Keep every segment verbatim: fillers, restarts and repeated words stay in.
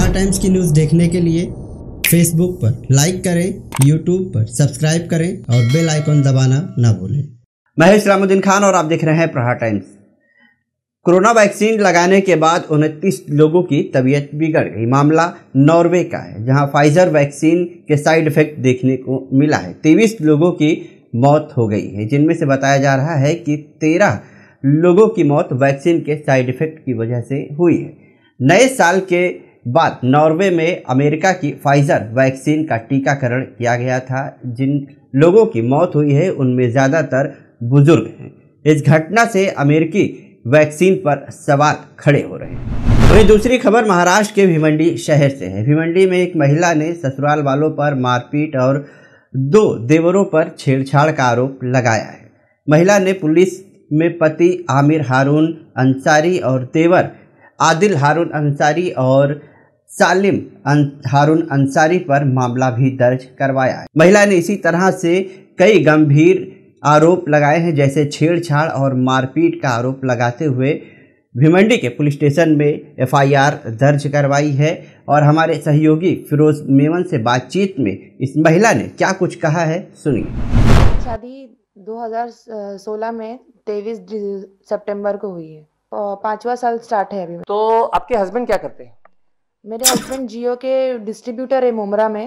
प्रहार टाइम्स की न्यूज़ देखने के लिए फेसबुक पर लाइक करें, यूट्यूब पर सब्सक्राइब करें और बेल आइकन दबाना ना भूलें। मैं इस्लामुद्दीन खान और आप देख रहे हैं प्रहार टाइम्स। कोरोना वैक्सीन लगाने के बाद उनतीस लोगों की तबीयत बिगड़ गई। मामला नॉर्वे का है, जहां फाइजर वैक्सीन के साइड इफेक्ट देखने को मिला है। तेईस लोगों की मौत हो गई है, जिनमें से बताया जा रहा है कि तेरह लोगों की मौत वैक्सीन के साइड इफेक्ट की वजह से हुई है। नए साल के बाद नॉर्वे में अमेरिका की फाइजर वैक्सीन का टीकाकरण किया गया था। जिन लोगों की मौत हुई है उनमें ज़्यादातर बुजुर्ग हैं। इस घटना से अमेरिकी वैक्सीन पर सवाल खड़े हो रहे हैं। वहीं दूसरी खबर महाराष्ट्र के भिवंडी शहर से है। भिवंडी में एक महिला ने ससुराल वालों पर मारपीट और दो देवरों पर छेड़छाड़ का आरोप लगाया है। महिला ने पुलिस में पति आमिर हारून अंसारी और देवर आदिल हारून अंसारी और सालिम हारून अंसारी पर मामला भी दर्ज करवाया है। महिला ने इसी तरह से कई गंभीर आरोप लगाए हैं, जैसे छेड़छाड़ और मारपीट का आरोप लगाते हुए भिवंडी के पुलिस स्टेशन में एफ आई आर दर्ज करवाई है। और हमारे सहयोगी फिरोज मेमन से बातचीत में इस महिला ने क्या कुछ कहा है, सुनिए। शादी दो हज़ार सोलह में तेईस सितंबर को हुई है। पांचवा साल स्टार्ट है अभी। तो आपके हस्बैंड क्या करते हैं? मेरे हस्बैंड जियो के डिस्ट्रीब्यूटर है मुमरा में।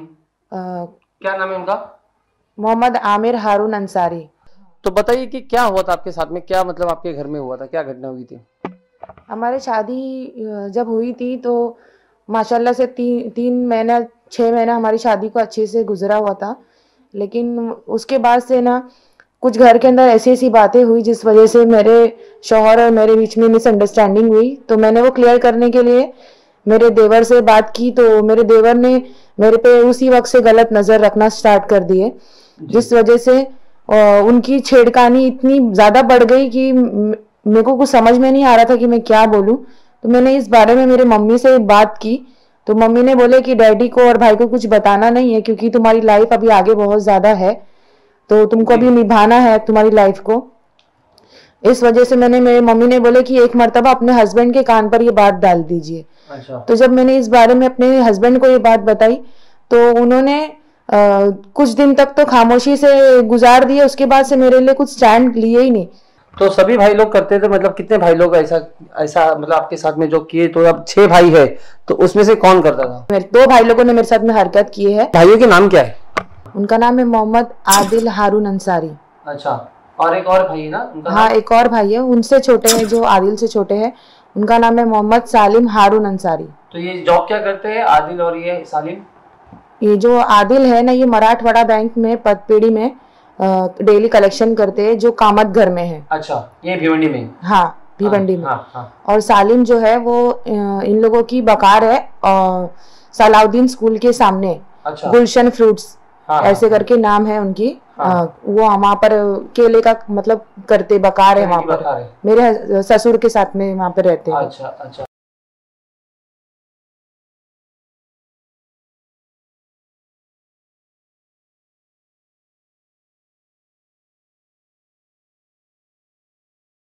आ, क्या नाम है उनका? मोहम्मद आमिर हारून अंसारी। तो बताइए कि क्या हुआ था आपके साथ में, क्या मतलब आपके घर में हुआ था, क्या घटना हुई थी? हमारी शादी जब हुई थी तो माशाल्लाह से ती, तीन महीना छः महीना हमारी शादी को अच्छे से गुजरा हुआ था। लेकिन उसके बाद से ना कुछ घर के अंदर ऐसी ऐसी बातें हुई जिस वजह से मेरे शौहर और मेरे बीच में मिसअंडरस्टैंडिंग हुई। तो मैंने वो क्लियर करने के लिए मेरे देवर से बात की, तो मेरे देवर ने मेरे पे उसी वक्त से गलत नज़र रखना स्टार्ट कर दिए, जिस वजह से उनकी छेड़खानी इतनी ज़्यादा बढ़ गई कि मेरे को कुछ समझ में नहीं आ रहा था कि मैं क्या बोलूं। तो मैंने इस बारे में मेरे मम्मी से बात की, तो मम्मी ने बोले कि डैडी को और भाई को कुछ बताना नहीं है, क्योंकि तुम्हारी लाइफ अभी आगे बहुत ज़्यादा है, तो तुमको अभी निभाना है तुम्हारी लाइफ को। इस वजह से मैंने मेरे मम्मी ने बोले कि एक मर्तबा अपने हस्बैंड के कान पर ये बात डाल दीजिए। अच्छा। तो जब मैंने इस बारे में अपने हस्बैंड को ये बात बताई तो उन्होंने आ, कुछ दिन तक तो खामोशी से गुजार दिए। उसके बाद से मेरे लिए कुछ स्टैंड लिए ही नहीं। तो सभी भाई लोग करते थे? मतलब कितने भाई लोग ऐसा ऐसा मतलब आपके साथ में जो किए? तो अब छह भाई है, तो उसमें से कौन करता था? मेरे दो भाई लोगों ने मेरे साथ में हरकत की है। भाइयों के नाम क्या है? उनका नाम है मोहम्मद आदिल हारून अंसारी। अच्छा, और एक और भाई है ना उनका? हाँ, एक और भाई है, उनसे छोटे हैं, जो आदिल से छोटे हैं। उनका नाम है मोहम्मद सालिम हारून अंसारी। तो ये जॉब क्या करते हैं आदिल और ये सालिम? ये जो आदिल है ना, ये मराठवाड़ा बैंक में पदपेड़ी में डेली कलेक्शन करते हैं, जो कामत घर में है। अच्छा, ये भिवंडी में? हाँ, भिवंडी में। हाँ, हाँ। और सालिम जो है वो इन लोगों की बकार है और सलाउद्दीन स्कूल के सामने। अच्छा। गुलशन फ्रूट्स, हाँ, ऐसे हाँ, करके नाम है उनकी। हाँ। आ, वो वहाँ पर केले का मतलब करते बकार है वहाँ पर। मेरे ससुर के साथ में वहाँ पे रहते हैं। अच्छा, अच्छा।